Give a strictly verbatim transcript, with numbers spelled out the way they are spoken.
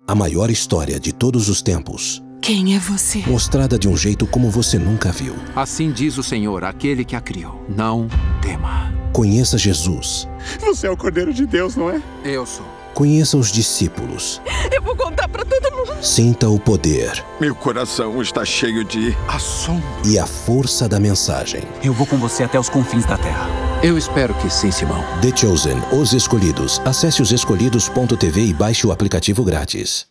A maior história de todos os tempos. Quem é você? Mostrada de um jeito como você nunca viu. Assim diz o Senhor, aquele que a criou. Não tema. Conheça Jesus. Você é o Cordeiro de Deus, não é? Eu sou. Conheça os discípulos. Eu vou contar pra todo mundo. Sinta o poder. Meu coração está cheio de assombro. E a força da mensagem. Eu vou com você até os confins da terra. Eu espero que sim, Simão. The Chosen, Os Escolhidos. Acesse os escolhidos ponto tv e baixe o aplicativo grátis.